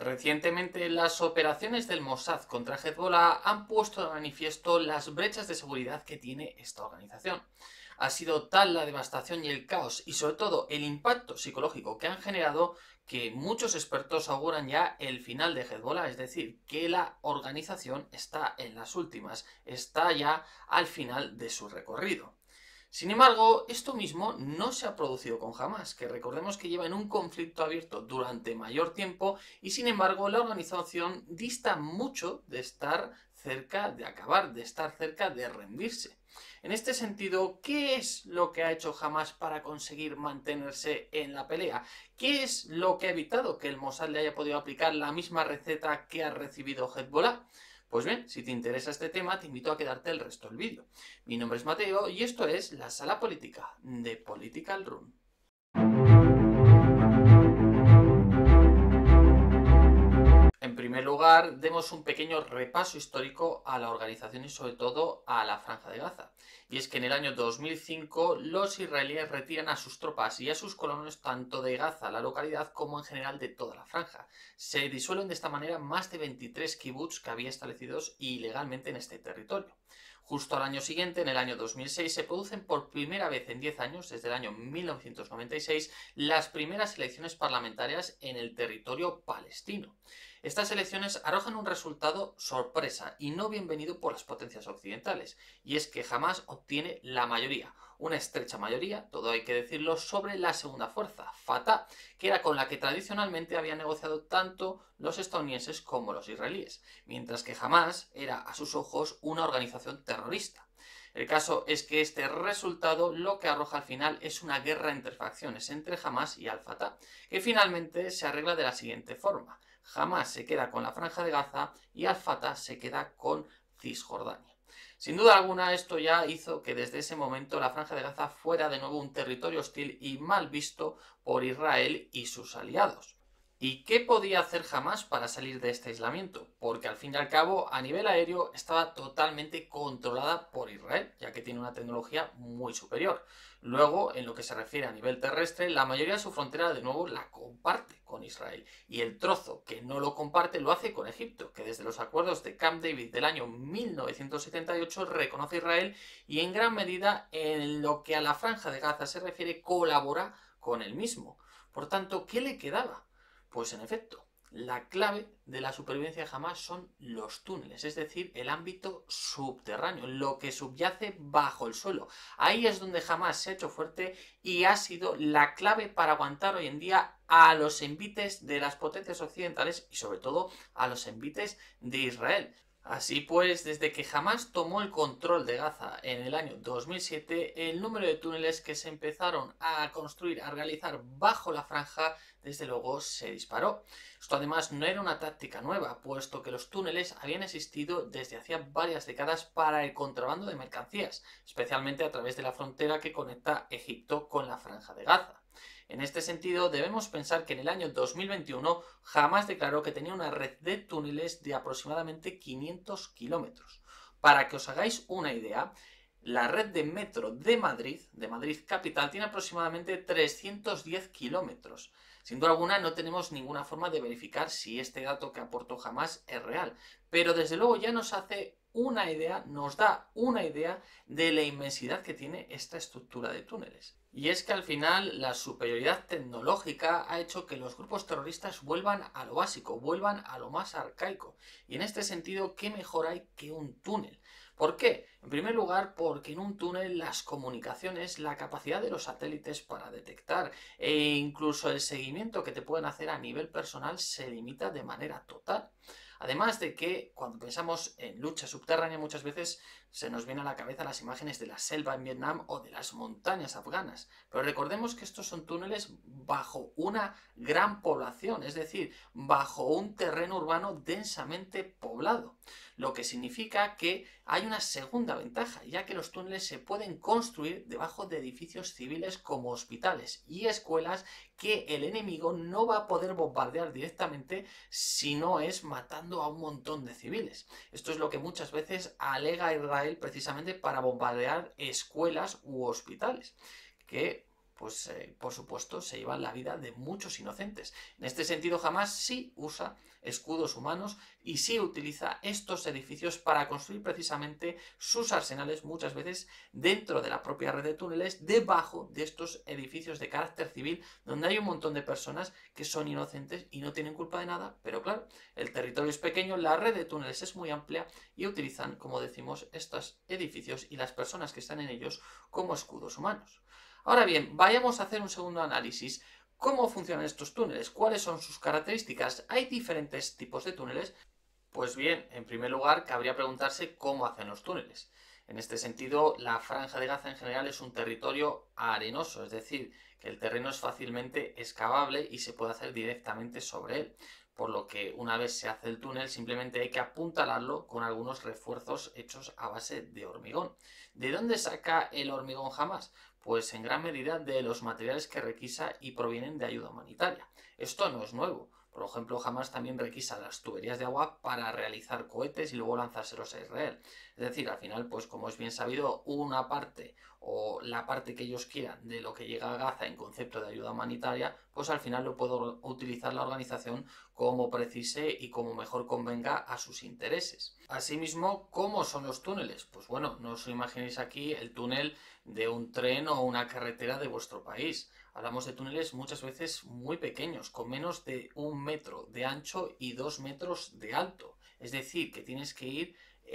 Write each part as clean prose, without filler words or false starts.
Recientemente, las operaciones del Mossad contra Hezbollah han puesto de manifiesto las brechas de seguridad que tiene esta organización. Ha sido tal la devastación y el caos y sobre todo el impacto psicológico que han generado que muchos expertos auguran ya el final de Hezbollah, es decir, que la organización está en las últimas, está ya al final de su recorrido. Sin embargo, esto mismo no se ha producido con Hamas, que recordemos que lleva en un conflicto abierto durante mayor tiempo y sin embargo la organización dista mucho de estar cerca de acabar, de estar cerca de rendirse. En este sentido, ¿qué es lo que ha hecho Hamas para conseguir mantenerse en la pelea? ¿Qué es lo que ha evitado que el Mossad le haya podido aplicar la misma receta que ha recibido Hezbollah? Pues bien, si te interesa este tema, te invito a quedarte el resto del vídeo. Mi nombre es Mateo y esto es La Sala Política de Political Room. En primer lugar, demos un pequeño repaso histórico a la organización y sobre todo a la Franja de Gaza. Y es que en el año 2005 los israelíes retiran a sus tropas y a sus colonos tanto de Gaza, la localidad, como en general de toda la franja. Se disuelven de esta manera más de 23 kibbutz que había establecidos ilegalmente en este territorio. Justo al año siguiente, en el año 2006, se producen por primera vez en 10 años, desde el año 1996, las primeras elecciones parlamentarias en el territorio palestino. Estas elecciones arrojan un resultado sorpresa y no bienvenido por las potencias occidentales, y es que Hamás obtiene la mayoría, una estrecha mayoría, todo hay que decirlo, sobre la segunda fuerza, Fatah, que era con la que tradicionalmente habían negociado tanto los estadounidenses como los israelíes, mientras que Hamás era a sus ojos una organización terrorista. El caso es que este resultado lo que arroja al final es una guerra entre facciones entre Hamás y Al-Fatah, que finalmente se arregla de la siguiente forma. Hamás se queda con la Franja de Gaza y Al-Fatah se queda con Cisjordania. Sin duda alguna, esto ya hizo que desde ese momento la Franja de Gaza fuera de nuevo un territorio hostil y mal visto por Israel y sus aliados. ¿Y qué podía hacer Hamás para salir de este aislamiento? Porque al fin y al cabo, a nivel aéreo, estaba totalmente controlada por Israel, ya que tiene una tecnología muy superior. Luego, en lo que se refiere a nivel terrestre, la mayoría de su frontera de nuevo la comparte con Israel. Y el trozo que no lo comparte lo hace con Egipto, que desde los acuerdos de Camp David del año 1978 reconoce a Israel y en gran medida en lo que a la Franja de Gaza se refiere colabora con el mismo. Por tanto, ¿qué le quedaba? Pues en efecto, la clave de la supervivencia de Hamás son los túneles, es decir, el ámbito subterráneo, lo que subyace bajo el suelo. Ahí es donde Hamás se ha hecho fuerte y ha sido la clave para aguantar hoy en día a los envites de las potencias occidentales y sobre todo a los envites de Israel. Así pues, desde que Hamás tomó el control de Gaza en el año 2007, el número de túneles que se empezaron a construir, a realizar bajo la franja, desde luego se disparó. Esto además no era una táctica nueva, puesto que los túneles habían existido desde hacía varias décadas para el contrabando de mercancías, especialmente a través de la frontera que conecta Egipto con la franja de Gaza. En este sentido, debemos pensar que en el año 2021 Hamás declaró que tenía una red de túneles de aproximadamente 500 kilómetros. Para que os hagáis una idea, la red de metro de Madrid capital, tiene aproximadamente 310 kilómetros. Sin duda alguna no tenemos ninguna forma de verificar si este dato que aportó Hamás es real, pero desde luego ya nos hace una idea, nos da una idea de la inmensidad que tiene esta estructura de túneles. Y es que al final la superioridad tecnológica ha hecho que los grupos terroristas vuelvan a lo básico, vuelvan a lo más arcaico. Y en este sentido, ¿qué mejor hay que un túnel? ¿Por qué? En primer lugar, porque en un túnel las comunicaciones, la capacidad de los satélites para detectar e incluso el seguimiento que te pueden hacer a nivel personal se limita de manera total. Además de que cuando pensamos en lucha subterránea muchas veces se nos vienen a la cabeza las imágenes de la selva en Vietnam o de las montañas afganas. Pero recordemos que estos son túneles bajo una gran población, es decir, bajo un terreno urbano densamente poblado. Lo que significa que hay una segunda ventaja, ya que los túneles se pueden construir debajo de edificios civiles como hospitales y escuelas que el enemigo no va a poder bombardear directamente si no es matando a un montón de civiles. Esto es lo que muchas veces alega Israel precisamente para bombardear escuelas u hospitales, que pues por supuesto se llevan la vida de muchos inocentes. En este sentido, Hamás sí usa escudos humanos y sí utiliza estos edificios para construir precisamente sus arsenales, muchas veces dentro de la propia red de túneles, debajo de estos edificios de carácter civil, donde hay un montón de personas que son inocentes y no tienen culpa de nada, pero claro, el territorio es pequeño, la red de túneles es muy amplia y utilizan, como decimos, estos edificios y las personas que están en ellos como escudos humanos. Ahora bien, vayamos a hacer un segundo análisis. ¿Cómo funcionan estos túneles? ¿Cuáles son sus características? ¿Hay diferentes tipos de túneles? Pues bien, en primer lugar, cabría preguntarse cómo hacen los túneles. En este sentido, la Franja de Gaza en general es un territorio arenoso, es decir, que el terreno es fácilmente excavable y se puede hacer directamente sobre él. Por lo que una vez se hace el túnel, simplemente hay que apuntalarlo con algunos refuerzos hechos a base de hormigón. ¿De dónde saca el hormigón Hamás? Pues en gran medida de los materiales que requisa y provienen de ayuda humanitaria. Esto no es nuevo. Por ejemplo, Hamás también requisa las tuberías de agua para realizar cohetes y luego lanzárselos a Israel. Es decir, al final, pues como es bien sabido, una parte o la parte que ellos quieran de lo que llega a Gaza en concepto de ayuda humanitaria, pues al final lo puede utilizar la organización como precise y como mejor convenga a sus intereses. Asimismo, ¿cómo son los túneles? Pues bueno, no os imaginéis aquí el túnel de un tren o una carretera de vuestro país. Hablamos de túneles muchas veces muy pequeños, con menos de 1 metro de ancho y 2 metros de alto. Es decir, que tienes que ir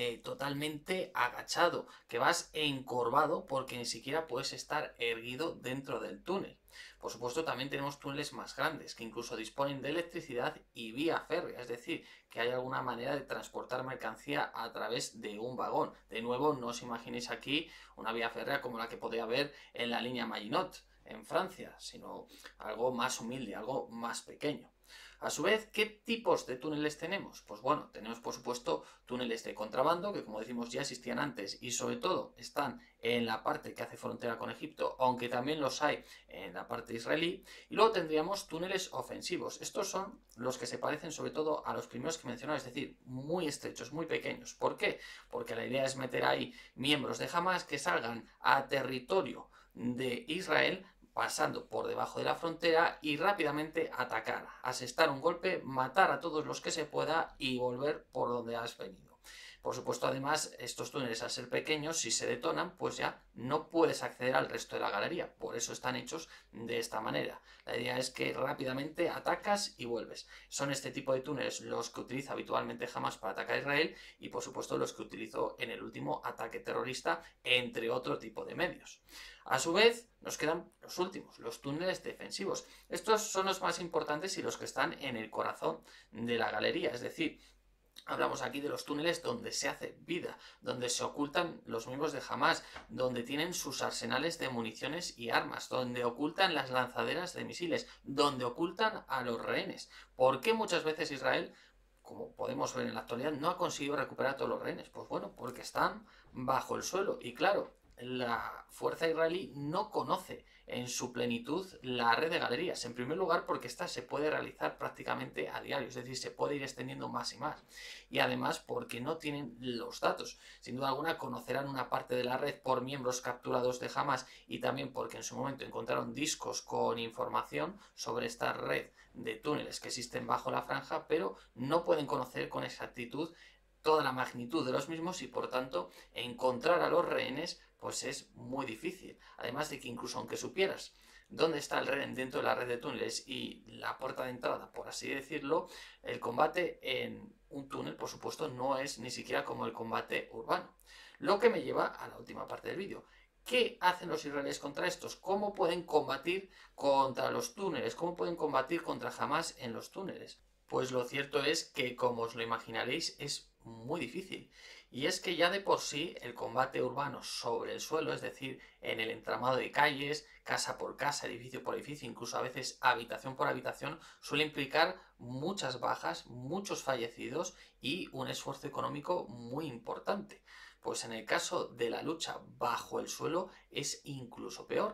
totalmente agachado, que vas encorvado porque ni siquiera puedes estar erguido dentro del túnel. Por supuesto, también tenemos túneles más grandes que incluso disponen de electricidad y vía férrea, es decir, que hay alguna manera de transportar mercancía a través de un vagón. De nuevo, no os imaginéis aquí una vía férrea como la que podría haber en la línea Maginot en Francia, sino algo más humilde, algo más pequeño. A su vez, ¿qué tipos de túneles tenemos? Pues bueno, tenemos por supuesto túneles de contrabando, que como decimos ya existían antes y sobre todo están en la parte que hace frontera con Egipto, aunque también los hay en la parte israelí. Y luego tendríamos túneles ofensivos. Estos son los que se parecen sobre todo a los primeros que mencionaba, es decir, muy estrechos, muy pequeños. ¿Por qué? Porque la idea es meter ahí miembros de Hamás que salgan a territorio de Israel pasando por debajo de la frontera y rápidamente atacar, asestar un golpe, matar a todos los que se pueda y volver por donde has venido. Por supuesto, además, estos túneles al ser pequeños, si se detonan, pues ya no puedes acceder al resto de la galería. Por eso están hechos de esta manera. La idea es que rápidamente atacas y vuelves. Son este tipo de túneles los que utiliza habitualmente Hamás para atacar a Israel y, por supuesto, los que utilizó en el último ataque terrorista, entre otro tipo de medios. A su vez, nos quedan los últimos, los túneles defensivos. Estos son los más importantes y los que están en el corazón de la galería, es decir, hablamos aquí de los túneles donde se hace vida, donde se ocultan los miembros de Hamás, donde tienen sus arsenales de municiones y armas, donde ocultan las lanzaderas de misiles, donde ocultan a los rehenes. ¿Por qué muchas veces Israel, como podemos ver en la actualidad, no ha conseguido recuperar a todos los rehenes? Pues bueno, porque están bajo el suelo y claro, la fuerza israelí no conoce en su plenitud la red de galerías. En primer lugar, porque esta se puede realizar prácticamente a diario, es decir, se puede ir extendiendo más y más. Y además, porque no tienen los datos. Sin duda alguna, conocerán una parte de la red por miembros capturados de Hamás y también porque en su momento encontraron discos con información sobre esta red de túneles que existen bajo la franja, pero no pueden conocer con exactitud toda la magnitud de los mismos y por tanto encontrar a los rehenes pues es muy difícil. Además de que incluso aunque supieras dónde está el rehén dentro de la red de túneles y la puerta de entrada, por así decirlo, el combate en un túnel, por supuesto, no es ni siquiera como el combate urbano. Lo que me lleva a la última parte del vídeo. ¿Qué hacen los israelíes contra estos? ¿Cómo pueden combatir contra los túneles? ¿Cómo pueden combatir contra Hamás en los túneles? Pues lo cierto es que, como os lo imaginaréis, es muy difícil. Y es que ya de por sí el combate urbano sobre el suelo, es decir, en el entramado de calles, casa por casa, edificio por edificio, incluso a veces habitación por habitación, suele implicar muchas bajas, muchos fallecidos y un esfuerzo económico muy importante. Pues en el caso de la lucha bajo el suelo es incluso peor.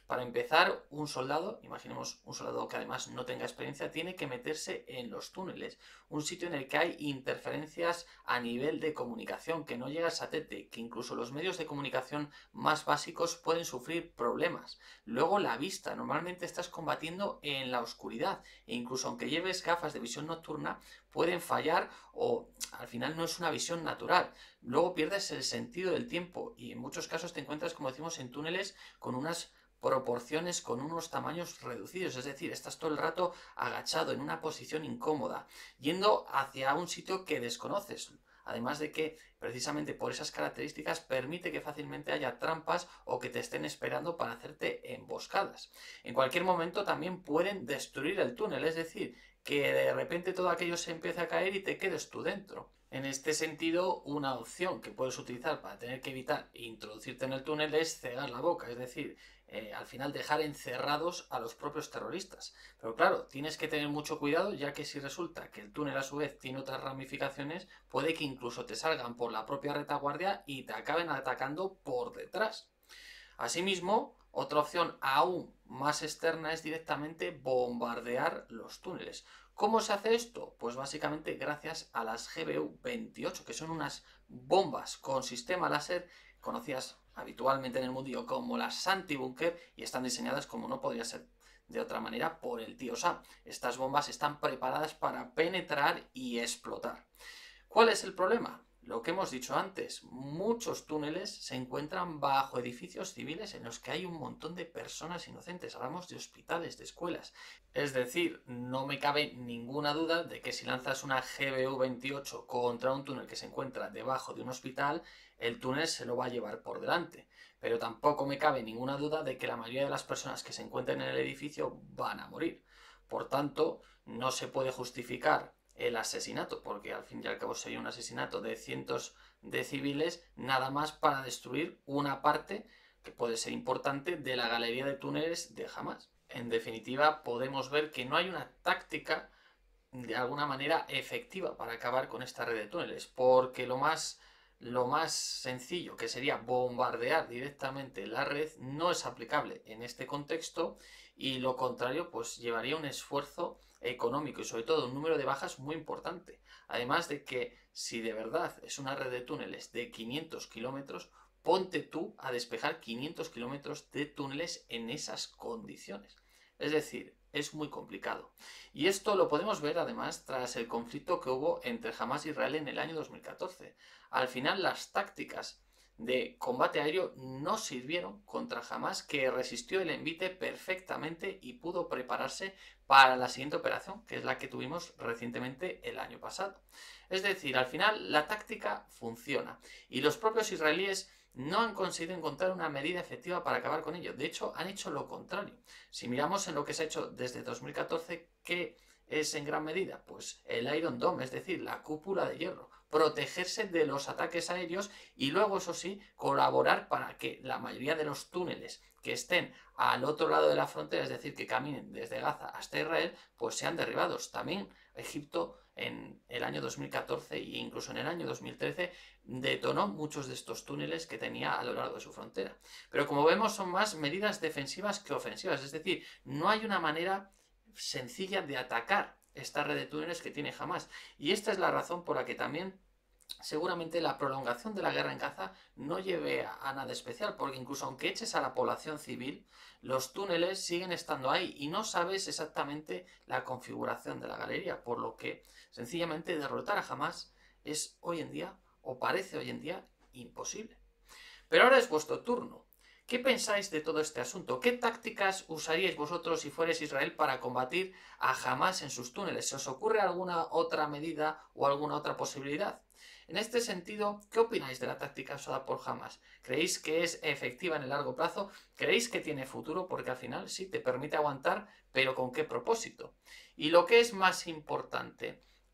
Para empezar, un soldado, imaginemos un soldado que además no tenga experiencia, tiene que meterse en los túneles, un sitio en el que hay interferencias a nivel de comunicación, que no llega al satélite, que incluso los medios de comunicación más básicos pueden sufrir problemas. Luego la vista, normalmente estás combatiendo en la oscuridad e incluso aunque lleves gafas de visión nocturna, pueden fallar o al final no es una visión natural. Luego pierdes el sentido del tiempo y en muchos casos te encuentras, como decimos, en túneles con unas proporciones, con unos tamaños reducidos, es decir, estás todo el rato agachado en una posición incómoda, yendo hacia un sitio que desconoces. Además de que, precisamente por esas características, permite que fácilmente haya trampas o que te estén esperando para hacerte emboscadas. En cualquier momento también pueden destruir el túnel, es decir, que de repente todo aquello se empiece a caer y te quedes tú dentro. En este sentido, una opción que puedes utilizar para tener que evitar introducirte en el túnel es cegar la boca, es decir, al final dejar encerrados a los propios terroristas. Pero claro, tienes que tener mucho cuidado, ya que si resulta que el túnel a su vez tiene otras ramificaciones, puede que incluso te salgan por la propia retaguardia y te acaben atacando por detrás. Asimismo, otra opción aún más externa es directamente bombardear los túneles. ¿Cómo se hace esto? Pues básicamente gracias a las GBU-28, que son unas bombas con sistema láser conocidas habitualmente en el mundillo como las anti-búnker y están diseñadas como no podría ser de otra manera por el tío Sam. Estas bombas están preparadas para penetrar y explotar. ¿Cuál es el problema? Lo que hemos dicho antes, muchos túneles se encuentran bajo edificios civiles en los que hay un montón de personas inocentes. Hablamos de hospitales, de escuelas. Es decir, no me cabe ninguna duda de que si lanzas una GBU-28 contra un túnel que se encuentra debajo de un hospital, el túnel se lo va a llevar por delante. Pero tampoco me cabe ninguna duda de que la mayoría de las personas que se encuentren en el edificio van a morir. Por tanto, no se puede justificar el asesinato, porque al fin y al cabo sería un asesinato de cientos de civiles, nada más para destruir una parte que puede ser importante de la galería de túneles de Hamas. En definitiva, podemos ver que no hay una táctica de alguna manera efectiva para acabar con esta red de túneles, porque lo más sencillo, que sería bombardear directamente la red, no es aplicable en este contexto y lo contrario pues llevaría un esfuerzo económico y sobre todo un número de bajas muy importante. Además de que si de verdad es una red de túneles de 500 kilómetros, ponte tú a despejar 500 kilómetros de túneles en esas condiciones. Es decir, es muy complicado. Y esto lo podemos ver además tras el conflicto que hubo entre Hamas e Israel en el año 2014. Al final las tácticas de combate aéreo no sirvieron contra Hamas, que resistió el envite perfectamente y pudo prepararse para la siguiente operación, que es la que tuvimos recientemente el año pasado. Es decir, al final la táctica funciona y los propios israelíes no han conseguido encontrar una medida efectiva para acabar con ello. De hecho, han hecho lo contrario. Si miramos en lo que se ha hecho desde 2014, ¿qué es en gran medida? Pues el Iron Dome, es decir, la cúpula de hierro. Protegerse de los ataques aéreos y luego, eso sí, colaborar para que la mayoría de los túneles que estén al otro lado de la frontera, es decir, que caminen desde Gaza hasta Israel, pues sean derribados. También Egipto en el año 2014 e incluso en el año 2013 detonó muchos de estos túneles que tenía a lo largo de su frontera. Pero como vemos son más medidas defensivas que ofensivas, es decir, no hay una manera sencilla de atacar esta red de túneles que tiene Hamas. Y esta es la razón por la que también seguramente la prolongación de la guerra en Gaza no lleve a nada especial, porque incluso aunque eches a la población civil, los túneles siguen estando ahí y no sabes exactamente la configuración de la galería, por lo que sencillamente derrotar a Hamas es hoy en día, o parece hoy en día, imposible. Pero ahora es vuestro turno. ¿Qué pensáis de todo este asunto? ¿Qué tácticas usaríais vosotros si fuerais Israel para combatir a Hamas en sus túneles? ¿Se os ocurre alguna otra medida o alguna otra posibilidad? En este sentido, ¿qué opináis de la táctica usada por Hamas? ¿Creéis que es efectiva en el largo plazo? ¿Creéis que tiene futuro? Porque al final sí te permite aguantar, pero ¿con qué propósito? Y lo que es más importante,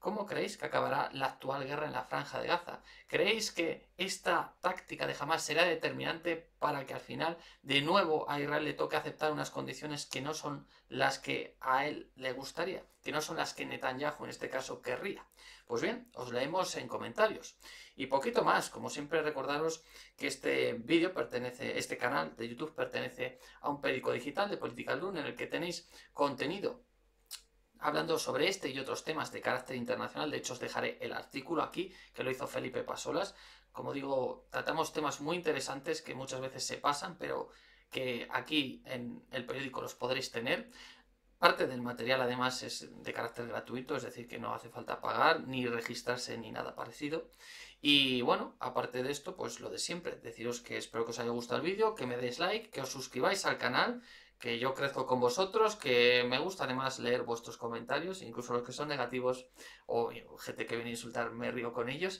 ¿Cómo creéis que acabará la actual guerra en la Franja de Gaza? ¿Creéis que esta táctica de Hamás será determinante para que al final de nuevo a Israel le toque aceptar unas condiciones que no son las que a él le gustaría, que no son las que Netanyahu en este caso querría? Pues bien, os leemos en comentarios. Y poquito más, como siempre recordaros que este vídeo pertenece, este canal de YouTube pertenece a un periódico digital de Political Run en el que tenéis contenido hablando sobre este y otros temas de carácter internacional. De hecho, os dejaré el artículo aquí, que lo hizo Felipe Pasolas. Como digo, tratamos temas muy interesantes que muchas veces se pasan, pero que aquí en el periódico los podréis tener. Parte del material además es de carácter gratuito, es decir, que no hace falta pagar, ni registrarse, ni nada parecido. Y bueno, aparte de esto, pues lo de siempre, deciros que espero que os haya gustado el vídeo, que me deis like, que os suscribáis al canal, que yo crezco con vosotros, que me gusta además leer vuestros comentarios, incluso los que son negativos o gente que viene a insultar, me río con ellos.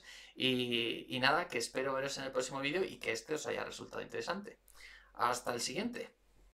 Y nada, que espero veros en el próximo vídeo y que este os haya resultado interesante. Hasta el siguiente.